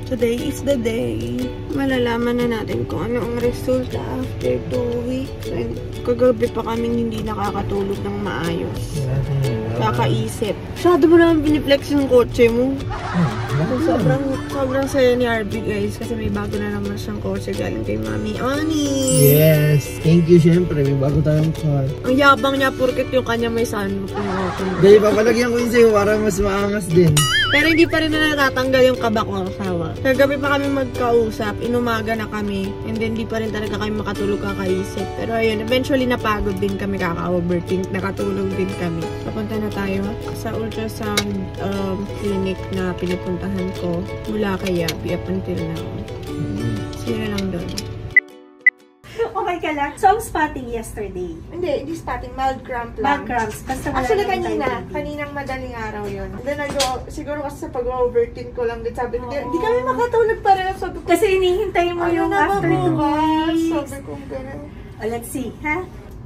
Today is the day. Malalaman na natin kung ano ang resulta after 2 weeks. And kagabi pa kaming hindi nakakatulog ng maayos. Kakaisip. Masyado mo naman biniflex yung kotse mo. Sobrang saya ni RB guys. Kasi may bago na naman siyang kotse galing kay Mami Oni. Yes! Thank you syempre. May bago tayong car. Ang yabang niya porket yung kanya may sunroof. Dahil papalagyan ko yun sa'yo para mas maangas din. Pero hindi pa rin na natatanggal yung kaba ko asawa. Kagabi pa kami magkausap, inumaga na kami, and then di pa rin talaga kami makatulog kakaisip. Pero ayun, eventually napagod din kami kaka-overthink, nakatulog din kami. Papunta na tayo sa ultrasound clinic na pinupuntahan ko mula kay Yabi up until now. See you na lang doon. Okay ka lang? So, ang spotting yesterday? Hindi spotting, mild cramp lang. Mild cramps. Basta wala actually, lang kaninang madaling araw yun. Then, siguro kasi sa pag-overthink ko lang din, sabi ko, hindi kami makatulog para. Sabi ko, kasi inihintay mo yung after 2 weeks. Sabi ko, gano'n. Oh, let's see, ha?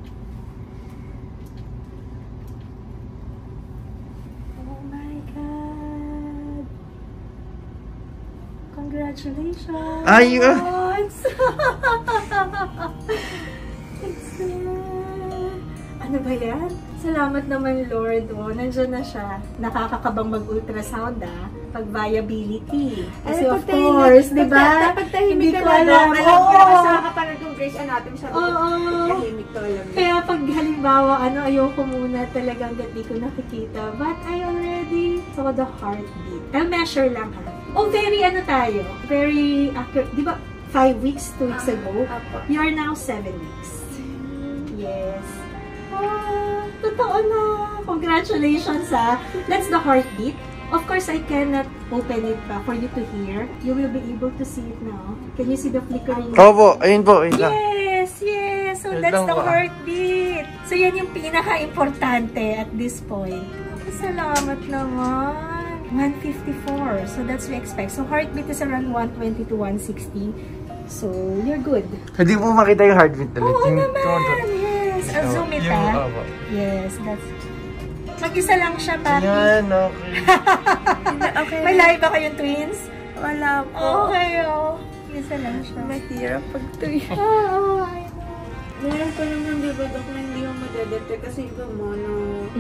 Oh my God! Congratulations! Ano ba yan? Salamat naman Lord, oh, nandiyan na siya. Nakakakabang mag-ultrasound pag viability. Kasi of course, di ba? Hindi ko alam. Kasi nakapanood yung Grey's Anatomy sa tahimik to alam. Kaya pag halimbawa, ayoko muna talagang di ko nakikita. But I already saw the heartbeat. I'll measure lang ha. Oh, very tayo? Very accurate. Di ba 5 weeks, 2 weeks ago? You are now 7 weeks. Yes. Totoo na. Congratulations ha. That's the heartbeat. Of course, I cannot open it pa for you to hear. You will be able to see it now. Can you see the flickering? Opo, ayun po. Yes. So that's the heartbeat. So yan yung pinaka-importante at this point. Salamat naman. 154. So that's what we expect. So heartbeat is around 120 to 160. So you're good. Hindi po makita yung heartbeat ulit. Oo naman. Yes. I'll zoom it ha. Yes, that's... Mag-isa lang siya, papi. Yan, Okay. May lahi ba kayong twins? Wala po. Okay, Isa lang siya. Mahirap pag twins. Meron pa naman, di ba, Dok, na hindi mo madedetect kasi iba mono.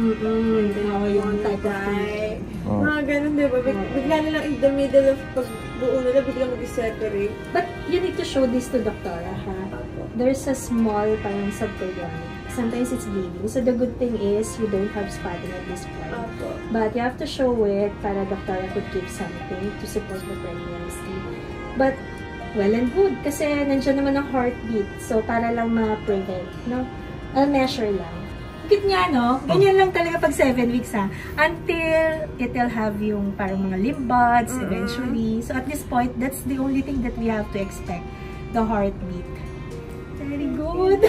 Yung type of thing. Mga ganun, di ba? Bigla na lang in the middle of pagbuo nila, biglang mag-separate. But you need to show this to Doctora, ha? There's a small parang subchorionic. Sometimes it's bleeding. So the good thing is you don't have spotting at this point. But you have to show it para Doctora could give something to support the pregnancy. But well and good kasi nandiyan naman ang heartbeat. So para lang ma-prevent, no? I'll measure lang. Bakit nga, no? Ganyan lang talaga pag 7 weeks, ha? Until it'll have yung parang mga lymph buds eventually. So at this point, that's the only thing that we have to expect. The heartbeat. Very good.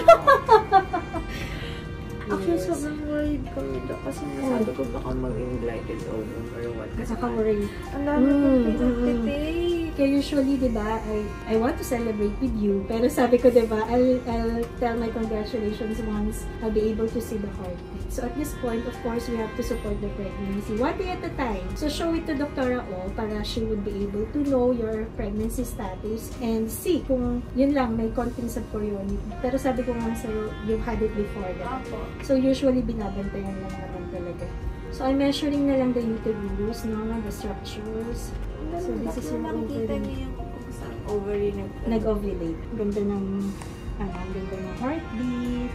Actually, sobrang worried kami doon kasi nasabi ko baka mag-invited over or what. Kasi ka-worry. Ang dami kong pinagtitake. Kaya usually, di ba, I want to celebrate with you. Pero sabi ko, di ba, I'll tell my congratulations once I'll be able to see the heartbeat. So at this point, of course, we have to support the pregnancy. 1 day at a time. So show it to Doctora O para she would be able to know your pregnancy status and see kung yun lang, may konting subchorionic. Pero sabi ko nga sa'yo, you've had it before. So usually, binabantayan lang naman talaga. So I'm measuring na lang the uterus, no? The structures. So this is yung ovary. Ovary nag-ovulate. Ganda ng heartbeat.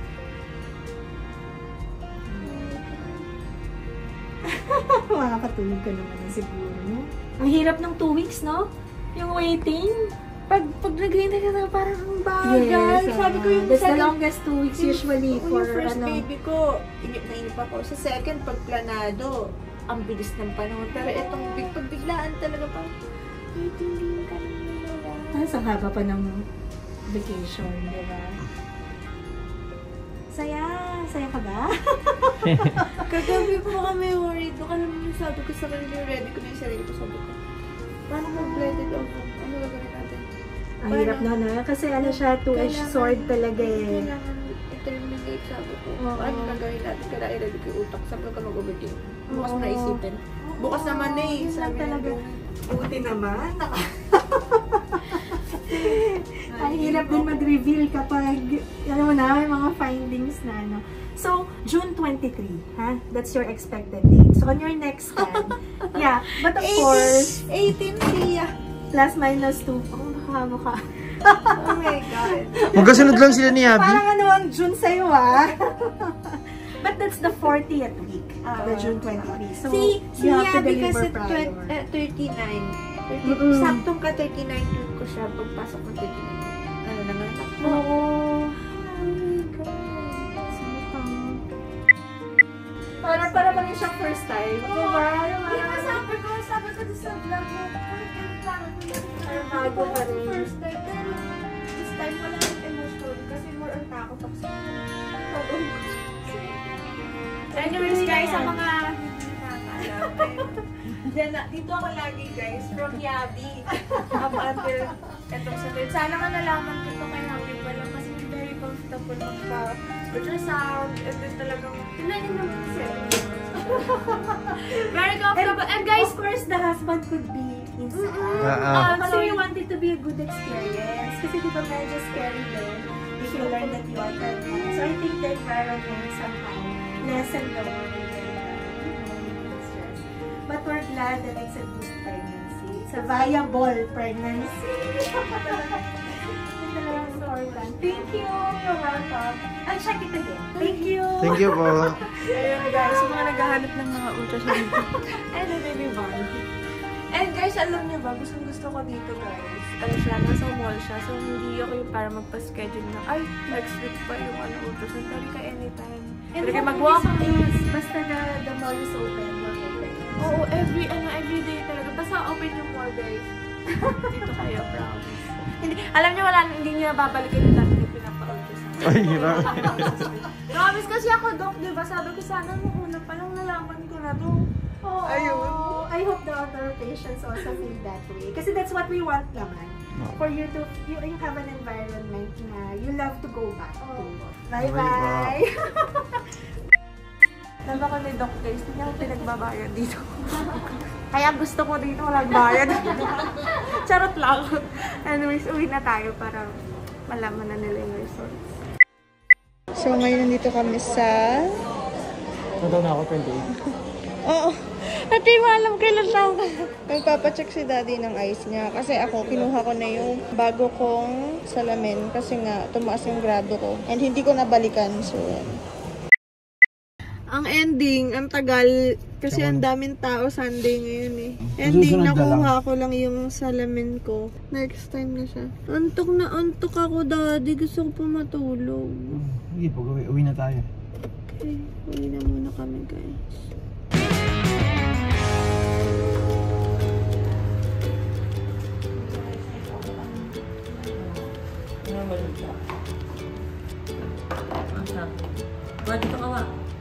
Makakatulog ka naman na siguro, no? Ang hirap ng 2 weeks, no? Yung waiting. Pag naghihintay ka na parang ang bagal. Yes, sabi ko yung that's the longest 2 weeks usually for yung first baby ko, inip ako. Sa second, pag planado, ang bilis ng panahon. Pero itong pagbiglaan talaga pa, waiting ka na. Sa haba pa ng vacation, di ba? Saya ka ba? Kagabi po kami worried. Doon ka naman yung sabi ko sa kanila, ready ko na yung sarili ko. Sabi ko, paano mag-blended off? Ano gagawin natin? Ang hirap na na. Kasi ano siya, two-edged sword talaga eh. Kailangan i-terminate, sabi ko. Ano gagawin natin? Kailangan i-ready ko yung utak. Sabi ko mag-overthink. Bukas na isipin. Bukas naman eh. Sabi talaga. Buti naman. Ang hirap din mag-reveal kapag, alam mo na, may mga findings na, ano. So, June 23, ha? That's your expected date. So, on your next scan, yeah. But of course, 18 siya. plus minus 2. Oh, mukha. Oh my God. Magkasunod lang sila ni Abby. Parang ano ang June sa'yo, ah. But that's the 40th week, the June 23. So, Si you have to Abby deliver kasi prior. 39. Saktong ka 39 week ko siya pagpasok ng 39. Ano naman ako? Oo. Oh my God. Para pa rin siyang first time. Diba? Sabi ko sa vlog mo, Parang bago pa rin. first time, pero this time wala yung emotion kasi more on takot ako sa anyways guys, sa mga hindi nakakaalam, dito ako lagi guys, from Yabi up until etong sunod. Sana nga nalaman ko ito kay Happy pa lang kasi very comfortable mag-ultrasound and then talagang tinanin naman very comfortable. And guys, Of course, the husband could be inside. So we want it to be a good experience. Kasi di ba medyo scary din if you learn that you are pregnant. So I think the environment somehow lessen the worry and stress. But we're glad that it's a good pregnancy. It's a viable pregnancy. Thank you. You're welcome. I'll check it again. Thank you. Thank you po. ayun guys, yung mga naghahanap ng mga ultrasound. And the baby bond. And guys, alam niyo ba, gusto ko dito guys. Ano siya, nasa mall siya. So, hindi ako yung para magpa-schedule na, ay, next week pa yung ultrasound. Pwede ka anytime. Pwede ka mag-walk. Basta the mall is open, we're open. Oo, every day talaga. Basta open yung mall guys. Dito kayo, promise. Hindi, alam niyo, hindi niyo babalikan yung dati na pinapa-ultrasound. Ay, hirap. Promise kasi ako, Doc, diba? Sabi ko sana nung una pa lang nalaman ko na to. Oh, ayun. I hope the other patients also feel that way. Kasi that's what we want naman. For you to, you have an environment na you love to go back to. Bye-bye! Laba ko ni Doc guys, hindi ako pinagbabayad dito. Kaya gusto ko dito walang bayad. Charot lang. Anyways, uwi na tayo para malaman na nila yung results. So ngayon nandito kami sa... Nadaw na ako 28. Oo. At di mo alam kailan taong magpapacheck si daddy ng eyes niya. Kasi ako, kinuha ko na yung bago kong salamin. Kasi nga, tumaas yung grado ko. And hindi ko nabalikan. So, yan. Ang ending, ang tagal. Kasi ang daming tao Sunday ngayon eh. Ending, nakuha ko lang yung salamin ko. Next time na siya. Antok na antok ako, daddy. Gusto ko pa matulog. Sige, pag-uwi na tayo. Okay, uwi na muna kami guys. Buat dito ka wa.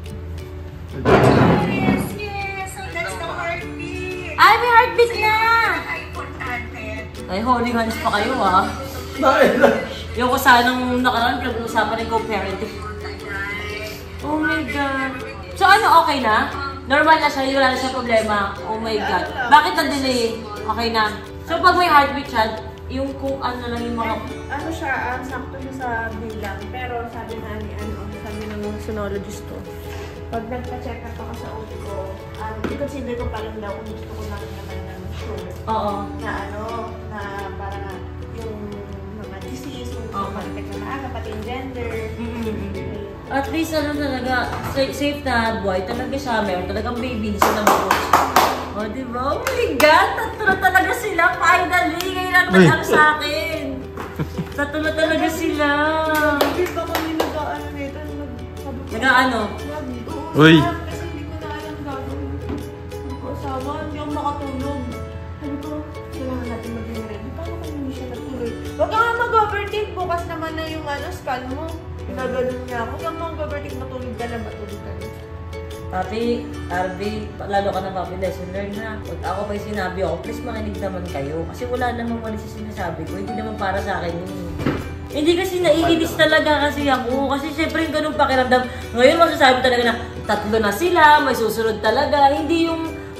Yes, yes! So that's the heartbeat! Ay, may heartbeat na! Ay, holy hands pa kayo ah. Yung ko sanang nakaraan, pinag-uusapan ng co-parenting. Oh my God. So ano, okay na? Normal na siya, wala na siya problema. Oh my God. Bakit na-delay? Okay na. So pag may heartbeat siya, yung kung ano lang yung mga... Ano siya, sakto siya sa bilang. Pero sabi na ni sabi ng sonologist ko, pag nagpa-check up ako sa OB ko, i-consider ko pa lang daw kung gusto ko naman ng sure. Oo. Na na parang yung mga disease, kung gusto ko mag-check na maaga, pati yung gender. At least ano talaga, safe na buhay talaga siya. Meron talagang baby, hindi siya nabuhos. Oh, diba? Oh my God! Tatlo talaga sila. Finally! Ngayon lang nag-ano sa akin. Tatlo talaga sila. Hindi ba kami nag-ano nito? Nag-ano? Uy! Kasi hindi ko na alam gagawin. Mag-asawa, hindi ako makatulog. Sabi ko, kailangan natin maging ready. Paano kung hindi siya nagtuloy? Huwag ka nga mag-overthink. Bukas naman na yung scan mo. Pinaganon niya ako. Huwag kang mag-overthink. Matulog ka na. Papi, Arby, lalo ka na papi, lesson learned na. Pag ako pa yung sinabi ako, please makinig naman kayo. Kasi wala namang mali sa sinasabi ko. Hindi naman para sa akin yun. Hindi kasi naiinis talaga kasi ako. Kasi syempre yung ganun pakiramdam. Ngayon masasabi talaga na tatlo na sila, may susunod talaga. Hindi yung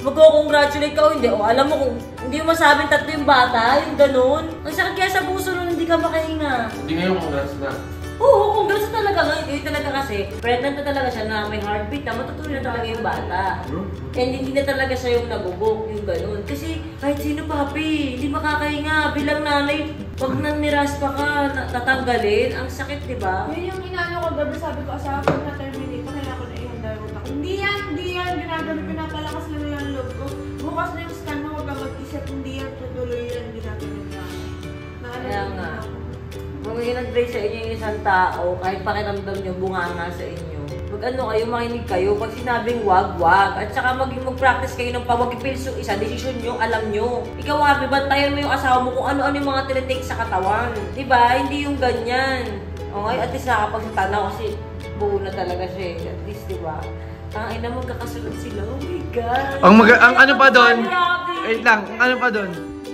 magko-congratulate ka o hindi. O alam mo kung hindi mo masabing 3 yung bata, yung ganun. Ang sakit kaya sa puso nun, hindi ka makahinga. Hindi ngayon congrats na. Oo, kung gano'n talaga ngayon, kayo talaga kasi, pregnant na talaga siya na may heartbeat na matutuloy na talaga yung bata. And hindi na talaga siya yung nabubok, yung gano'n. Kasi kahit sino papi, hindi makakahinga. Bilang nanay, pag naniraspa ka, tatanggalin, ang sakit, di ba? Yun yung inano ko gabi, sabi ko, asawa ko na terminate, kaya ako na ihanda yung utak. Hindi yan, ginagabi, pinapalakas lang yung loob ko. Bukas na yung scan mo, huwag ka mag-isip, hindi yan, tutuloy yan, ginagabi niya. Kaya nga. Kung nag-pray sa inyo yung isang tao, kahit pakiramdam nyo, bunganga sa inyo. Mag-ano kayo, makinig kayo. Pag sinabing wag. At saka mag-practice kayo ng pawag-ipils yung isa, desisyon nyo, alam nyo. Ikaw nga, bantayan mo yung asawa mo kung ano-ano yung mga tinitake sa katawan. Diba? Hindi yung ganyan. Okay, at least nakapagtanaw kasi buo na talaga siya. At least, diba? Ang ina magkakasunod sila. Oh my God! Ang ano pa doon? Wait lang, ang ano pa doon?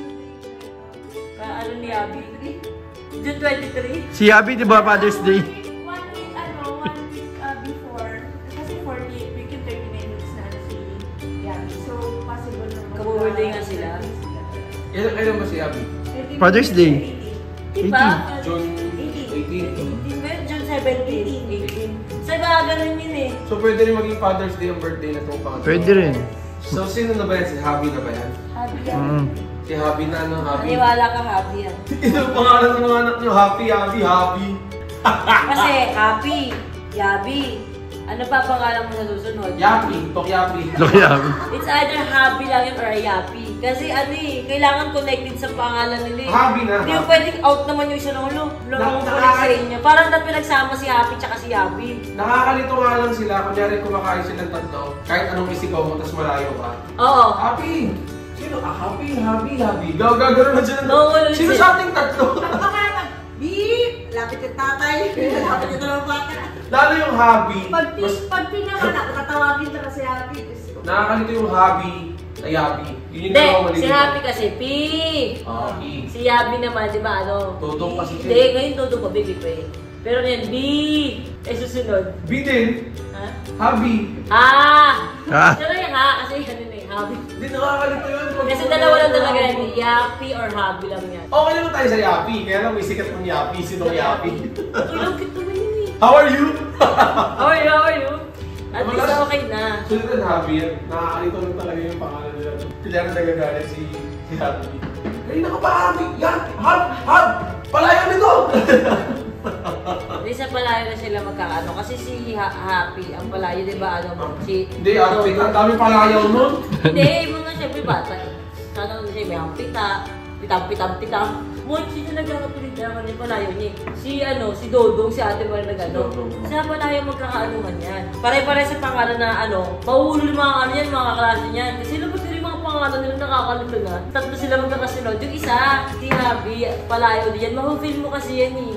Ano ni Abby? June 23? Si Abby, di ba, Father's Day? 1 week before, kasi 48 week yung 39 weeks na si Yami. So, possible na Kabu-birthday nga sila. Kailan ba si Abby? Father's Day. Diba? June 18. 18. June 17, 18. So, iba ganun yun eh. So pwede rin maging Father's Day ang birthday na itong pangatlo? Pwede rin. So sino na ba yan? Si Habi na ba yan? Happy yan. Si Habi na ano? Habi? Maniwala ka, happy yan. Ito ang pangalan ng mga anak nyo. Happy. Kasi, happy, yabi. Ano pa pangalan mo sa susunod? Yapi. Tokyapi. It's either happy lang yun or yapi. Kasi ano eh, kailangan connected sa pangalan nila eh. Happy na. Hindi yung pwedeng out naman yung isa ng ulo. Lang sa inyo. Parang na pinagsama si Happy tsaka si Yabi. Nakakalito nga lang sila. Kunyari kumakain silang tatlo. Kahit anong isigaw mo, tapos malayo ka. Oo. Happy! Sino? Happy. Gagano na dyan. No, Sino sa ating tatlo? Beep! Lapit yung tatay. Lapit yung dalawang bata. Lalo yung Happy. Pag pinanganak, tatawagin ka na si Happy. Nakakalito yung Happy na Yabi. Yun yung Hindi, dalawang maliligaw. si Happy kasi P. Happy. Si Yabi naman, di ba ano? Totoo kasi siya. Hindi, ngayon Totoo pa, baby pa eh. Pero ngayon, B. Eh susunod. B din. Ha? Happy. Pero yung ha, kasi ano na yung Happy. Hindi nakakalito yun. Kasi dalawa lang talaga yan, Yappy or Happy lang yan. Okay naman tayo sa Yapi. Kaya lang may sikat ng Yapi. Sinong Yapi? Ilong cute naman yun eh. How are you? How are you? At least okay na. Sunod na Happy yan. Nakakalito lang talaga yung pangalan nila. Sila na nagagalit si Happy. Ay, naka pa Happy! Yan! Hab! Palayo nito! Hindi sa palayo na sila magkakaano. Kasi si Happy, ang palayo, di ba, ano, si... Hindi, ang dami palayaw nun. Hindi, mga siyempre bata. Sana siya may ang pitam. Mochi na nagkakapilit na kanya palayo niya. Si Dodong, si Ate Maria nag-ano. Sa palayo magkakaanuhan yan. Pare-pare sa pangalan na mauulo yung mga ano yan, mga kaklase niyan. Kasi labas din yung mga pangalan nila nakakalito na. Tatlo sila magkakasunod. Yung isa, si Habi, palayo din yan. Mahufil mo kasi yan eh.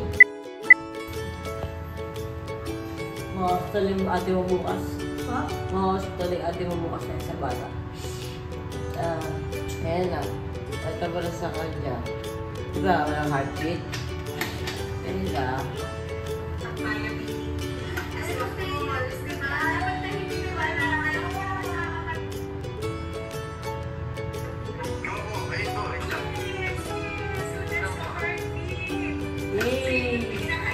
Mahustal yung ate mo bukas. Ha? Mahustal yung ate mo bukas na sa bata. Ayan na. At para sa kanya. Diba? Walang heartbeat. Ayan na. Yay!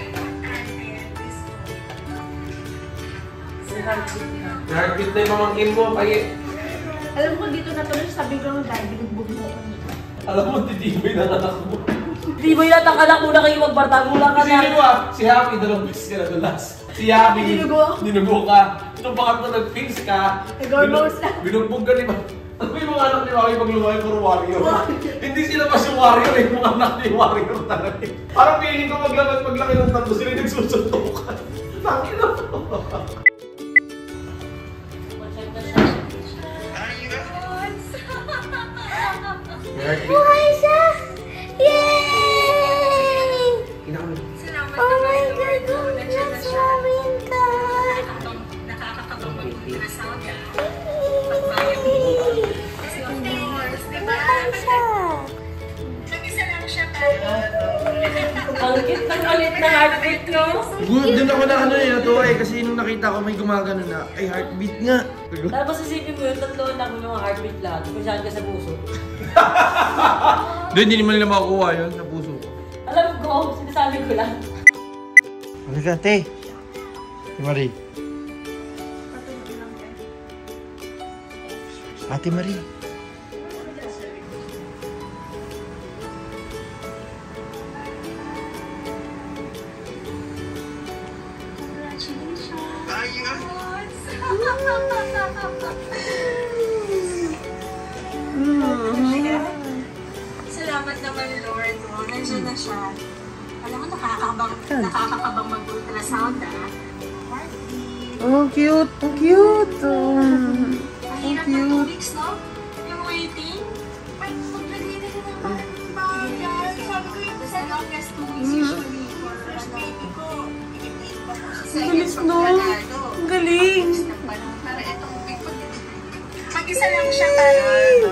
Heartbeat na yung mamangkin mo, paye. Alam ko dito na tuloy, sabi ko ng dahil binugbog mo ko. Alam mo, titibay na anak mo. Di ba yun ang anak muna kayo magbartagula ka Kasi yun si Happy, dalawang beses ka nadulas. Si Happy, dinugo ka. Itong pangatlo nag-fix ka. Binugbog ka, di ba? Ano yung mga anak ni Happy pag lumaki puro warrior? Hindi sila mas yung warrior eh, mga anak ni warrior talaga eh. Parang feeling ko maglaki ng tatlo sila yung nagsusuntukan. Tangin na po. Buhay siya! Yay! Oh my God! Congrats, Robin ka! Buhay siya! Ang cute ng ulit na heartbeat ko. Good, dun ako na ano eh, natuwa eh. Kasi nung nakita ko may gumagano na, ay heartbeat nga. Tapos isipin mo yun, tatloon ako yung heartbeat lahat. Kung saan ka sa puso. Doon, hindi naman nila makukuha yun sa puso ko. Alam ko, sinasabi ko lang. Ano ka, te? Si Marie. Ate Marie. Salamat naman, Lord. Nandiyan na siya. Alam mo, nakakakabang mag-ultrasound, Oh, cute. Ang cute. Mahirap na 2 weeks, no? Yung waiting. Maglagay na ka naman. Bagay. Sabi ko yung as long as 2 weeks usually for first baby ko. Ikitin pa po sa Galing, no? Ang galing. Para itong big pag mag-isa lang siya para.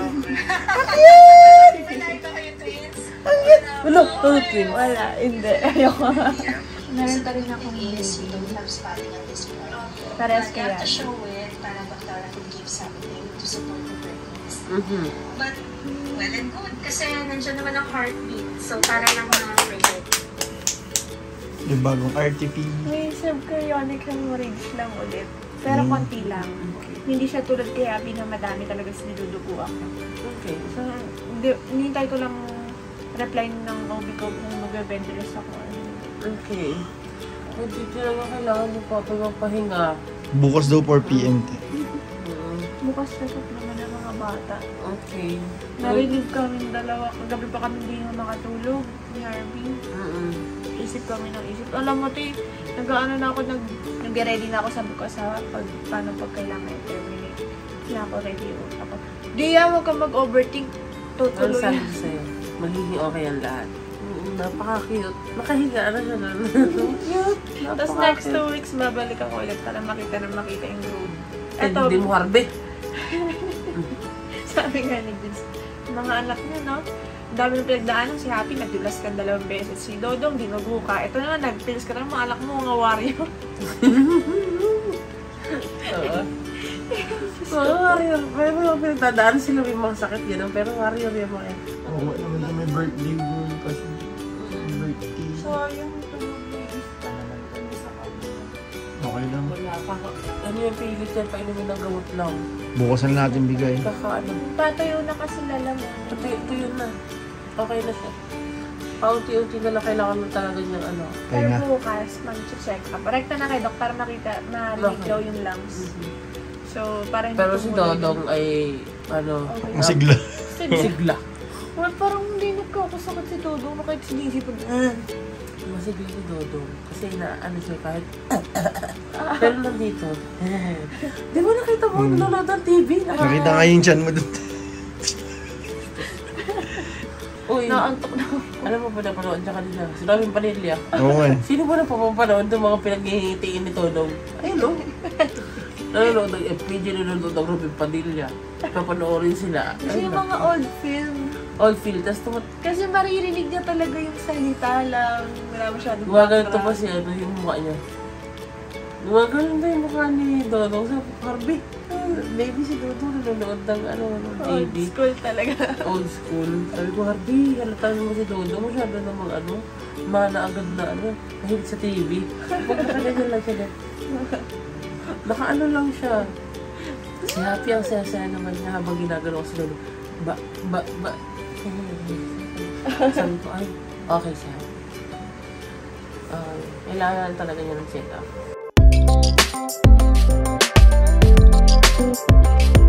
Pinay ko kayo twins. Wala, twin. Wala, hindi. Ayoko. Meron pa rin akong Is you don't have spotting at this point. Parehas But you have kaya. to show it para doctor can give something to support the pregnancy. But, well and good. Kasi nandiyan naman ang heartbeat. So, para lang ma-prevent. Yung bagong RTP. May subchorionic hemorrhage lang ulit. Pero konti lang. Hindi siya tulad kay Abby na madami talaga sinidudugo ako. Okay. So, hinihintay ko lang reply ng OB ko kung mag-ventilate ako. Okay. Hindi ko naman kailangan yung papa magpahinga. Bukas daw 4 PM, te. Bukas pasok naman ang mga bata. Okay. Narinig kami dalawa. Kagabi pa kami hindi na makatulog ni Harvey. Isip kami ng isip. Alam mo, te, nag-ano na ako, nag-ready na ako, sabi ko sa paano pag kailangan i-terminate. Kaya ako ready ako. Diya, huwag ka mag-overthink. Ano Tutuloy sabi na. ko sa'yo? Magiging okay ang lahat. Napaka-cute. Nakahiga na siya na. Cute. Tapos next 2 weeks, babalik ako ulit para makita yung growth. Eto, Hindi mo harbe. sabi nga ni Vince, mga anak niya, no? Ang dami ng pinagdaanan. Si Happy, nagdulas ka 2 beses. Si Dodong, dinugo ka. Ito naman, nagpilis ka ng mga anak mo, mga warrior. Oo. Oo, warrior. Pero yung pinagdadaan sila may mga sakit yun. Pero warrior yung mga yan. Oo, naman na may birthday boy kasi. Birthday. So, yung tumag-iis pa naman kami sa kanya. Okay lang. Wala pa. Ano yung pilit yan? Painumin ng gamot lang. Bukasan natin bigay. Kakaano. Patayo na kasi lalaman. Ito yun na. Okay na siya. Paunti-unti na lang kailangan mo talaga niyang ano. Pero Kaya nga. bukas, mag-check up. Rekta na kay Doc para makita na daw yung lungs. So, para hindi Pero si tumuloy. Dodong ay ano, Okay. Masigla. sigla. Well, parang hindi nagkakasakit si Dodong. Kahit sinisipag. Masigla si Dodong. Kasi na ano siya kahit pero nandito. Di ba nakita mo nanonood ng TV? Nakita nga yung chan mo doon. Uy, Naantok na ako. alam mo ba napanood niya kanina? Si Robin Padilla. Oo nga. Sino ba na pumapanood ng mga pinaghihingitiin ni Dodong? Ayun o. Nanonood ng FPG, nanonood ng Robin Padilla. Papanoorin sila. Kasi Ayun yung na. mga old film. All field. Tapos Kasi maririnig niya talaga yung salita lang. Wala masyadong gumaganto pa si ano yung mukha niya. Gumaganto yung mukha ni Dodong sa Harvey. Maybe si Dodong nanonood ng ano, ng Old TV. school talaga. Old school. Sabi ko, Harvey, halatan mo si Dodong. Masyado namang ano, mana agad na ano, mahilig sa TV. Pagkakanyan lang siya. Naka-ano lang siya. Si Happy ang saya-saya naman niya habang ginagano ko si Dodong. Ba. Sabi ko, ay, okay siya. Kailangan talaga niya ng check-up.